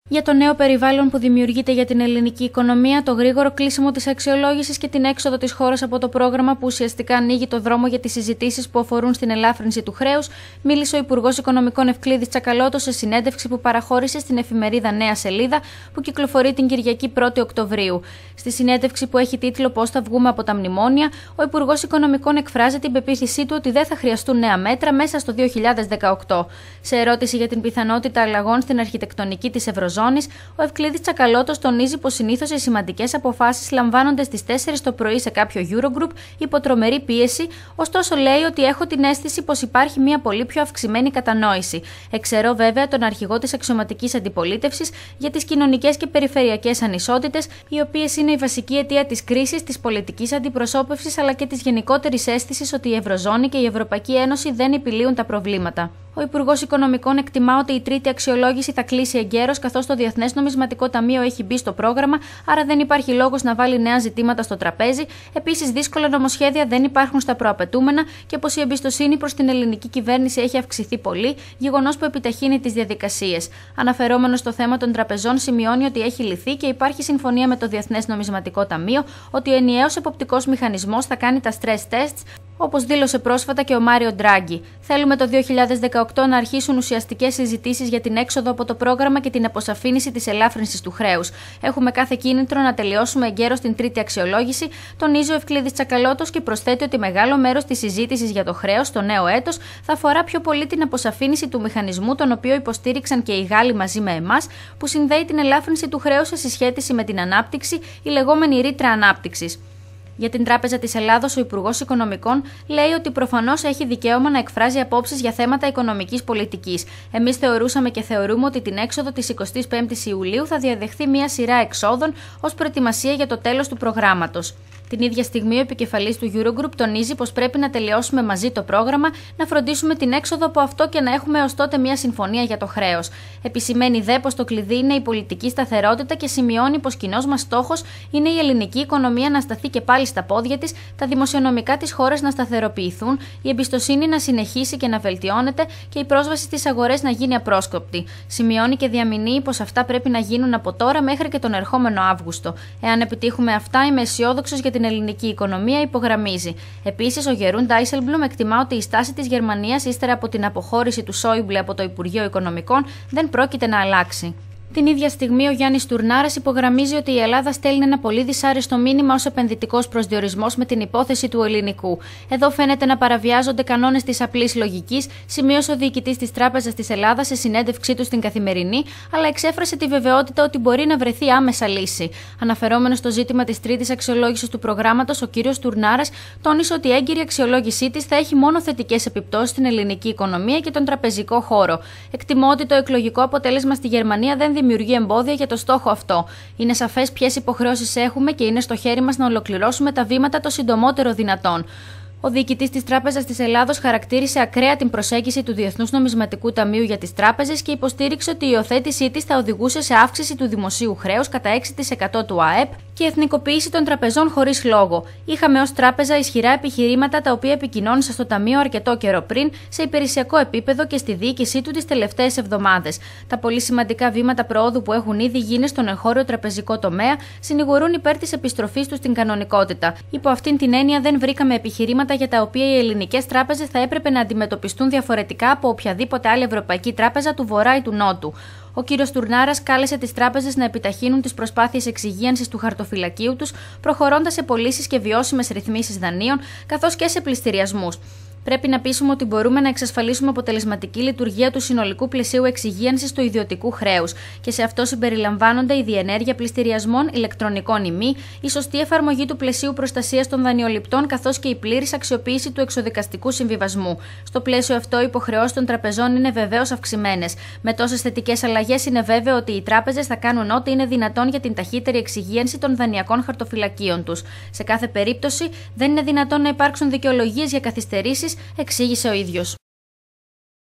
Για το νέο περιβάλλον που δημιουργείται για την ελληνική οικονομία, το γρήγορο κλείσιμο της αξιολόγησης και την έξοδο της χώρας από το πρόγραμμα που ουσιαστικά ανοίγει το δρόμο για τις συζητήσεις που αφορούν στην ελάφρυνση του χρέους, μίλησε ο Υπουργός Οικονομικών Ευκλήδης Τσακαλώτος σε συνέντευξη που παραχώρησε στην εφημερίδα Νέα Σελίδα, που κυκλοφορεί την Κυριακή 1η Οκτωβρίου. Στη συνέντευξη που έχει τίτλο «Πώς θα βγούμε από τα μνημόνια», ο Υπουργός Οικονομικών εκφράζει την πεποίθησή του ότι δεν θα χρειαστούν νέα μέτρα μέσα στο 2018. Σε ερώτηση για την πιθανότητα αλλαγών στην αρχιτεκτονική της Ευρωζώνης, ο Ευκλήδης Τσακαλώτος τονίζει πως συνήθως οι σημαντικές αποφάσεις λαμβάνονται στις 4 το πρωί σε κάποιο Eurogroup υπό τρομερή πίεση, ωστόσο λέει ότι έχω την αίσθηση πως υπάρχει μια πολύ πιο αυξημένη κατανόηση. Εξαιρώ βέβαια τον αρχηγό της αξιωματικής αντιπολίτευσης για τις κοινωνικές και περιφερειακές ανισότητες, οι οποίες είναι η βασική αιτία της κρίσης, της πολιτικής αντιπροσώπευσης αλλά και της γενικότερης αίσθησης ότι η Ευρωζώνη και η Ευρωπαϊκή Ένωση δεν επιλύουν τα προβλήματα. Ο Υπουργός Οικονομικών εκτιμά ότι η τρίτη αξιολόγηση θα κλείσει εγκαίρως, καθώς το Διεθνές Νομισματικό Ταμείο έχει μπει στο πρόγραμμα, άρα δεν υπάρχει λόγος να βάλει νέα ζητήματα στο τραπέζι. Επίσης, δύσκολα νομοσχέδια δεν υπάρχουν στα προαπαιτούμενα και πως η εμπιστοσύνη προς την ελληνική κυβέρνηση έχει αυξηθεί πολύ, γεγονός που επιταχύνει τις διαδικασίες. Αναφερόμενος στο θέμα των τραπεζών, σημειώνει ότι έχει λυθεί και υπάρχει συμφωνία με το Διεθνές Νομισματικό Ταμείο ότι ο ενιαίος εποπτικός μηχανισμός θα κάνει τα stress tests, όπως δήλωσε πρόσφατα και ο Μάριο Ντράγκι. Θέλουμε το 2018 να αρχίσουν ουσιαστικές συζητήσεις για την έξοδο από το πρόγραμμα και την αποσαφήνιση της ελάφρυνσης του χρέους. Έχουμε κάθε κίνητρο να τελειώσουμε εγκαίρως την τρίτη αξιολόγηση, τονίζει ο Ευκλήδης Τσακαλώτος και προσθέτει ότι μεγάλο μέρος της συζήτησης για το χρέος στο νέο έτος θα αφορά πιο πολύ την αποσαφήνιση του μηχανισμού, τον οποίο υποστήριξαν και οι Γάλλοι μαζί με εμάς, που συνδέει την ελάφρυνση του χρέους σε συσχέτιση με την ανάπτυξη, η λεγόμενη ρήτρα ανάπτυξης. Για την Τράπεζα της Ελλάδος, ο Υπουργός Οικονομικών λέει ότι προφανώς έχει δικαίωμα να εκφράζει απόψεις για θέματα οικονομικής πολιτικής. Εμείς θεωρούσαμε και θεωρούμε ότι την έξοδο της 25ης Ιουλίου θα διαδεχθεί μια σειρά εξόδων ως προετοιμασία για το τέλος του προγράμματος. Την ίδια στιγμή, ο επικεφαλής του Eurogroup τονίζει πως πρέπει να τελειώσουμε μαζί το πρόγραμμα, να φροντίσουμε την έξοδο από αυτό και να έχουμε ως τότε μια συμφωνία για το χρέος. Επισημαίνει δε πως το κλειδί είναι η πολιτική σταθερότητα και σημειώνει πως κοινός μας στόχος είναι η ελληνική οικονομία να σταθεί και πάλι στα πόδια της, τα δημοσιονομικά της χώρας να σταθεροποιηθούν, η εμπιστοσύνη να συνεχίσει και να βελτιώνεται και η πρόσβαση στις αγορές να γίνει απρόσκοπτη. Σημειώνει και διαμηνύει πως αυτά πρέπει να γίνουν από τώρα μέχρι και τον ερχόμενο Αύγουστο. Εάν επιτύχουμε αυτά, είμαι αισιόδοξος για την ελληνική οικονομία, υπογραμμίζει. Επίσης, ο Γερούν Ντάισελμπλουμ εκτιμά ότι η στάση της Γερμανίας ύστερα από την αποχώρηση του Σόιμπλε από το Υπουργείο Οικονομικών δεν πρόκειται να αλλάξει. Την ίδια στιγμή, ο Γιάννης Τουρνάρας υπογραμμίζει ότι η Ελλάδα στέλνει ένα πολύ δυσάρεστο μήνυμα ως επενδυτικός προσδιορισμός με την υπόθεση του ελληνικού. Εδώ φαίνεται να παραβιάζονται κανόνες της απλής λογικής, σημείωσε ο διοικητής της Τράπεζας της Ελλάδας σε συνέντευξή του στην Καθημερινή, αλλά εξέφρασε τη βεβαιότητα ότι μπορεί να βρεθεί άμεσα λύση. Αναφερόμενος στο ζήτημα της τρίτης αξιολόγησης του προγράμματος, ο κύριος Τουρνάρας τόνισε ότι η έγκυρη αξιολόγησή της θα έχει μόνο θετικές επιπτώσεις στην ελληνική οικονομία και τον τραπεζικό χώρο. Εκτιμώ ότι το εκλογικό αποτέλεσμα στη Γερμανία δεν δημιουργεί εμπόδια για το στόχο αυτό. Είναι σαφές ποιες υποχρεώσεις έχουμε και είναι στο χέρι μας να ολοκληρώσουμε τα βήματα το συντομότερο δυνατόν. Ο διοικητής της Τράπεζας της Ελλάδος χαρακτήρισε ακραία την προσέγγιση του Διεθνούς Νομισματικού Ταμείου για τις τράπεζες και υποστήριξε ότι η υιοθέτησή της θα οδηγούσε σε αύξηση του δημοσίου χρέους κατά 6% του ΑΕΠ και εθνικοποίηση των τραπεζών χωρίς λόγο. Είχαμε ως τράπεζα ισχυρά επιχειρήματα τα οποία επικοινώνησα στο Ταμείο αρκετό καιρό πριν, σε υπηρεσιακό επίπεδο και στη διοίκησή του τις τελευταίες εβδομάδες. Τα πολύ σημαντικά βήματα προόδου που έχουν ήδη γίνει στον εγχώριο τραπεζικό τομέα συνηγορούν υπέρ της επιστροφής του στην κανονικότητα. Υπό αυτήν την έννοια, δεν βρήκαμε επιχειρήματα για τα οποία οι ελληνικές τράπεζες θα έπρεπε να αντιμετωπιστούν διαφορετικά από οποιαδήποτε άλλη ευρωπαϊκή τράπεζα του Βορρά ή του Νότου. Ο κύριος Τουρνάρας κάλεσε τις τράπεζες να επιταχύνουν τις προσπάθειες εξυγίανσης του χαρτοφυλακίου τους, προχωρώντας σε πωλήσεις και βιώσιμες ρυθμίσεις δανείων, καθώς και σε πληστηριασμούς. Πρέπει να πείσουμε ότι μπορούμε να εξασφαλίσουμε αποτελεσματική λειτουργία του συνολικού πλαισίου εξυγίανσης του ιδιωτικού χρέους και σε αυτό συμπεριλαμβάνονται η διενέργεια πληστηριασμών ηλεκτρονικών ή μη, η σωστή εφαρμογή του πλαισίου προστασίας των δανειοληπτών καθώς και η πλήρης αξιοποίηση του εξωδικαστικού συμβιβασμού. Στο πλαίσιο αυτό, οι υποχρεώσεις των τραπεζών είναι βεβαίως αυξημένες. Με τόσες θετικές αλλαγές, είναι βέβαιο ότι οι τράπεζες θα κάνουν ό,τι είναι δυνατόν για την ταχύτερη εξυγίανση των δανειακών χαρτοφυλακίων τους. Σε κάθε περίπτωση, δεν είναι δυνατόν να υπάρξουν δικαιολογίες για καθυστερήσεις, εξήγησε ο ίδιος.